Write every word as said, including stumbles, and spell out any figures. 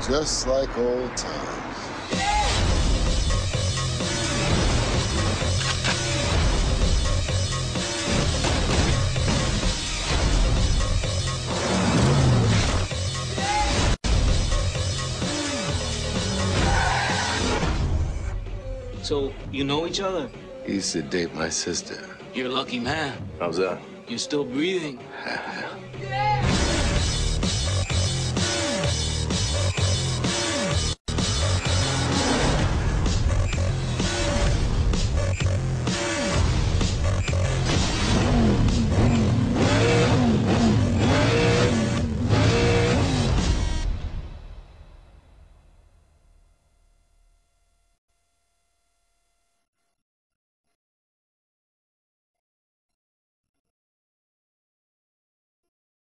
Just like old times. So, you know each other? He used to date my sister. You're a lucky man. How's that? You're still breathing.